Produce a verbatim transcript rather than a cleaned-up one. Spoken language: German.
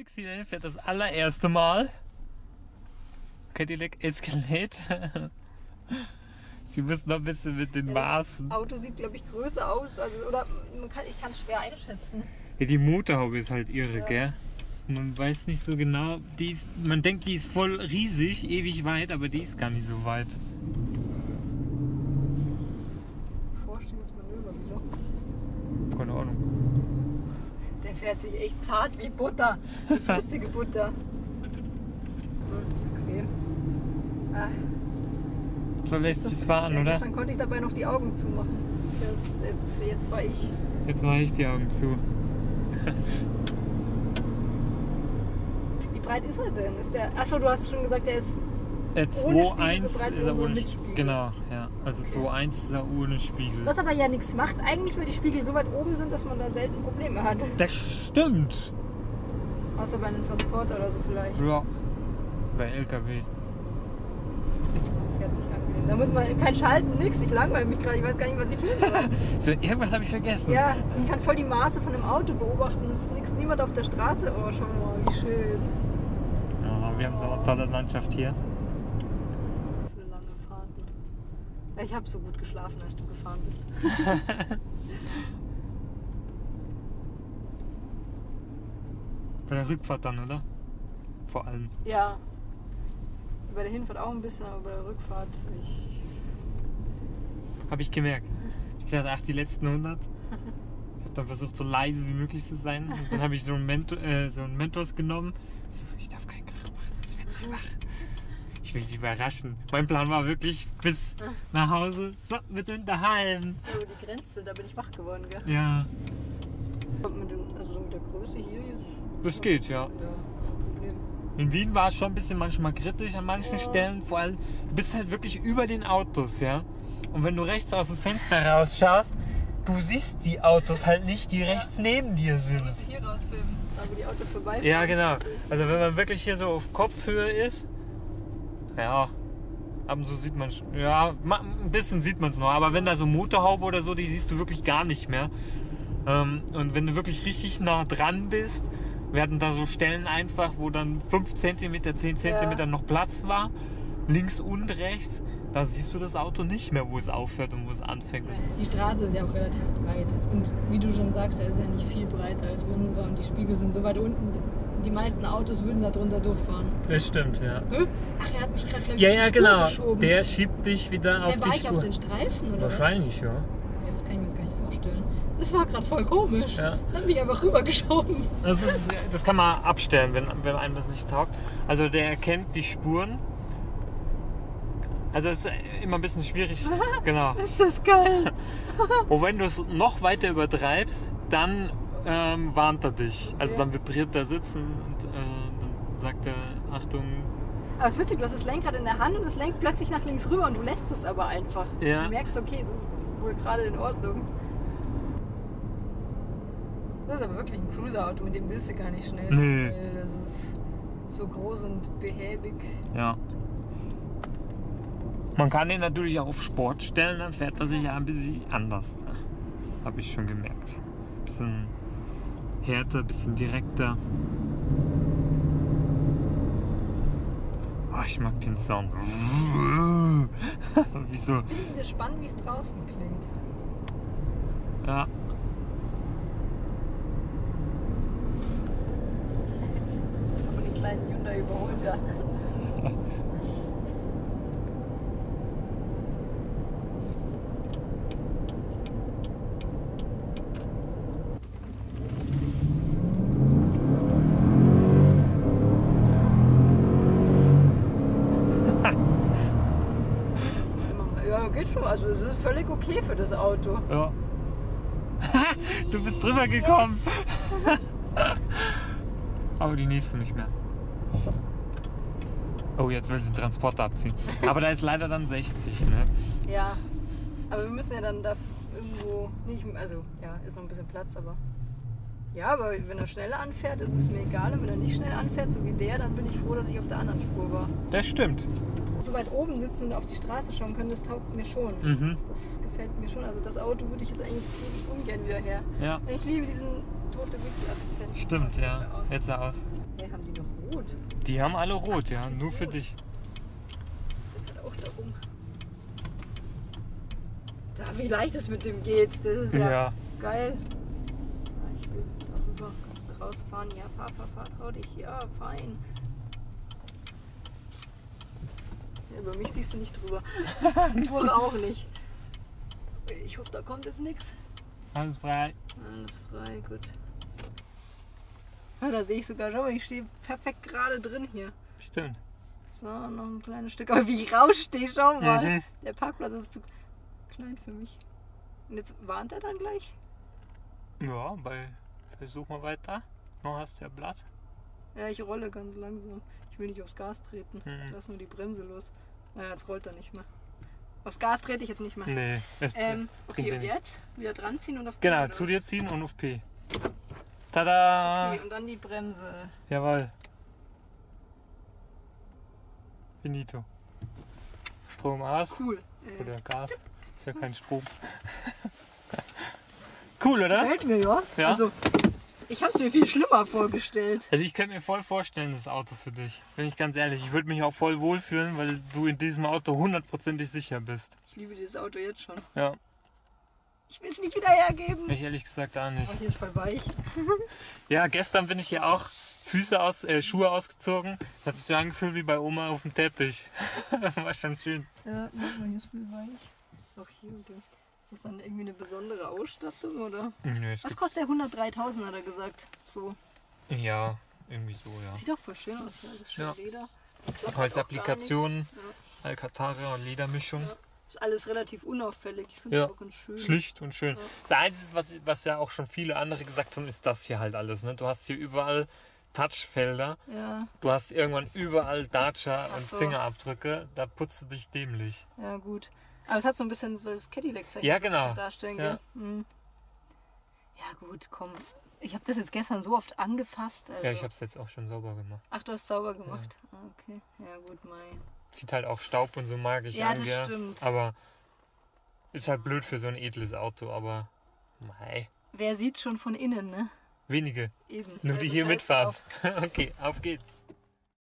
Dixieland fährt das allererste Mal Cadillac Escalade. Sie muss noch ein bisschen mit den Maßen. Das Auto sieht, glaube ich, größer aus. Also, oder man kann, ich kann es schwer einschätzen. Ja, die Motorhaube ist halt irre, ja. Gell? Man weiß nicht so genau. Die ist, man denkt, die ist voll riesig, ewig weit, aber die ist gar nicht so weit. Vorstehendes Manöver, wieso? Keine Ahnung. Der fährt sich echt zart wie Butter. Wie flüssige Butter. Okay. Ah. So lässt sich fahren, ja, oder? Gestern konnte ich dabei noch die Augen zumachen. Jetzt, jetzt, jetzt war ich. Jetzt mache ich die Augen zu. Wie breit ist er denn? Ist der? Achso, du hast schon gesagt, er ist Äh, ohne zwei Spiegel eins so breit wie ist er unsere ohne Mitspiegel. Spiegel. Genau, ja. Also Okay. zwei Komma eins ist er ohne Spiegel. Was aber ja nichts macht, eigentlich, weil die Spiegel so weit oben sind, dass man da selten Probleme hat. Das stimmt. Außer bei einem Transporter oder so vielleicht. Ja. Bei L K W. Fährt sich angenehm. Da muss man kein Schalten, nix. Ich langweile mich gerade, ich weiß gar nicht, was ich tun soll. So, irgendwas habe ich vergessen. Ja, ich kann voll die Maße von dem Auto beobachten. Es ist nix, niemand auf der Straße. Oh, schau mal, wie schön. Ja, wir haben so eine tolle Landschaft hier. Für lange Fahrten. Ich habe so gut geschlafen, als du gefahren bist. Bei der Rückfahrt dann, oder? Vor allem. Ja. Bei der Hinfahrt auch ein bisschen, aber bei der Rückfahrt. Ich Habe ich gemerkt. Ich dachte, ach, die letzten hundert. Ich habe dann versucht, so leise wie möglich zu sein. Und dann habe ich so einen, Mentor, äh, so einen Mentos genommen. Ich, so, ich darf keinen Krach machen, sonst wird sie wach. Ich will sie überraschen. Mein Plan war wirklich bis nach Hause. So, wir sind daheim. Ja, über die Grenze, da bin ich wach geworden, gell? Ja, Mit dem, also so mit der Größe hier jetzt. das geht, ja. Ja, kein Problem. In Wien war es schon ein bisschen manchmal kritisch an manchen Ja. Stellen. Vor allem, du bist halt wirklich über den Autos, ja. Und wenn du rechts aus dem Fenster rausschaust, du siehst die Autos halt nicht, die rechts neben dir Ich sind. muss hier rausfilmen, da wo die Autos vorbeifahren. Ja, genau. Also wenn man wirklich hier so auf Kopfhöhe ist, ja, ab und zu sieht man schon, ja, ma- ein bisschen sieht man es noch, aber wenn da so Motorhaube oder so, die siehst du wirklich gar nicht mehr. Ähm, und wenn du wirklich richtig nah dran bist, werden da so Stellen einfach, wo dann fünf Zentimeter, zehn Zentimeter Ja. noch Platz war, links und rechts, da siehst du das Auto nicht mehr, wo es aufhört und wo es anfängt. Die Straße ist ja auch relativ breit. Und wie du schon sagst, er ist ja nicht viel breiter als unsere und die Spiegel sind so weit unten. Die meisten Autos würden da drunter durchfahren. Das stimmt, ja. Hä? Ach, er hat mich gerade gleich Ja, auf die ja, Spur genau. geschoben. Der schiebt dich wieder auf Hey, die war ich Spur. auf den Streifen oder Wahrscheinlich, ja. was? Ja, das kann ich mir jetzt gar nicht vorstellen. Das war gerade voll komisch. Ja. Hat mich einfach rübergeschoben. Das, ist, das kann man abstellen, wenn, wenn einem das nicht taugt. Also der erkennt die Spuren. Also es ist immer ein bisschen schwierig. Genau. Ist das geil. Und wenn du es noch weiter übertreibst, dann ähm, warnt er dich. Also Ja. dann vibriert der Sitz und äh, dann sagt er, Achtung. Aber es ist witzig, du hast das Lenkrad in der Hand und es lenkt plötzlich nach links rüber und du lässt es aber einfach. Ja. Du merkst, okay, es ist wohl gerade in Ordnung. Das ist aber wirklich ein Cruiser-Auto, mit dem willst du gar nicht schnell. Nee. Weil das ist so groß und behäbig. Ja. Man kann den natürlich auch auf Sport stellen, dann fährt er sich ja ein bisschen anders. Habe ich schon gemerkt. Bisschen härter, bisschen direkter. Oh, ich mag den Sound. Wieso? Ich bin gespannt, wie es draußen klingt. Ja. Aber den kleinen Hyundai überholt ja. Ja, geht schon. Also es ist völlig okay für das Auto. Ja. Du bist drüber gekommen. Aber die nächste nicht mehr. Oh, jetzt will sie den Transporter abziehen. Aber da ist leider dann sechzig, ne? Ja, aber wir müssen ja dann da irgendwo nicht, also ja, ist noch ein bisschen Platz, aber ja, aber wenn er schnell anfährt, ist es mir egal. Und wenn er nicht schnell anfährt, so wie der, dann bin ich froh, dass ich auf der anderen Spur war. Das stimmt. So weit oben sitzen und auf die Straße schauen können, das taugt mir schon. Mhm. Das gefällt mir schon. Also das Auto würde ich jetzt eigentlich ewig ungern wieder her. Ja. Ich liebe diesen tote Wiki-Assistent. Stimmt, ja. Jetzt sah aus. Hey, haben die noch rot? Die haben alle rot, ja. Jetzt Nur für rot. dich. Sind halt auch da rum. Da, wie leicht es mit dem geht. Das ist ja, Ja. geil. Ja, ich will darüber. Kannst du rausfahren? Ja, fahr, fahr, fahr, trau dich. Ja, fein. Ja, über mich siehst du nicht drüber. Wohl auch nicht. Ich hoffe, da kommt jetzt nichts. Alles frei. Alles frei, gut. Ah, da sehe ich sogar schon, ich stehe perfekt gerade drin hier. Stimmt. So, noch ein kleines Stück. Aber wie ich rausstehe, schau mal. Mhm. Der Parkplatz ist zu klein für mich. Und jetzt warnt er dann gleich? Ja, bei Versuch mal weiter. Noch hast du ja Blatt. Ja, ich rolle ganz langsam. Ich will nicht aufs Gas treten. Mhm. Lass nur die Bremse los. Naja, jetzt rollt er nicht mehr. Aufs Gas trete ich jetzt nicht mehr. Nee, es Ähm, bringt okay, dir und nichts. jetzt wieder dran ziehen und auf P. Genau, oder zu was? dir ziehen und auf P. Tada! Okay, und dann die Bremse. Jawohl. Finito. Strom aus. Cool. Äh, Oder Gas. Ist ja kein Strom. Cool, oder? gefällt mir, ja. Ja. Also, ich habe es mir viel schlimmer vorgestellt. Also ich könnte mir voll vorstellen, das Auto für dich. Bin ich ganz ehrlich. Ich würde mich auch voll wohlfühlen, weil du in diesem Auto hundertprozentig sicher bist. Ich liebe dieses Auto jetzt schon. Ja. Ich will es nicht wieder hergeben. Ich ehrlich gesagt auch nicht. Oh, hier ist voll weich. Ja, gestern bin ich hier auch Füße aus, äh, Schuhe ausgezogen. Das hat sich so angefühlt wie bei Oma auf dem Teppich. War schon schön. Ja, hier ist viel weich. Auch hier und dem. Ist das dann irgendwie eine besondere Ausstattung oder? Nö, es Was gibt, kostet der hundertdreitausend, hat er gesagt. So. ja, irgendwie so, ja. Sieht auch voll schön aus. Ja, das ist schön Ja. Leder. Klappert auch Holzapplikationen, gar nichts. Alcantara und Ledermischung. Ja. Ist alles relativ unauffällig. Ich finde es Ja. auch ganz schön. Schlicht und schön. Ja. Das Einzige, was, was ja auch schon viele andere gesagt haben, ist das hier halt alles. Ne? Du hast hier überall Touchfelder. Ja, Du hast irgendwann überall Dacia Ach und so. Fingerabdrücke. Da putzt du dich dämlich. ja gut. Aber es hat so ein bisschen so das Cadillac-Zeichen Ja, so ein genau. bisschen darstellen, Ja. gell? Hm. Ja gut, komm. Ich habe das jetzt gestern so oft angefasst. Also. Ja, ich habe es jetzt auch schon sauber gemacht. Ach, du hast sauber gemacht. Ah, okay. Ja gut, Mai. Zieht halt auch Staub und so mag ich Ja, an das dir. stimmt. Aber ist halt blöd für so ein edles Auto, aber mei. Wer sieht schon von innen, ne? Wenige. Eben. Nur Also die hier scheiß mitfahren. drauf. Okay, auf geht's.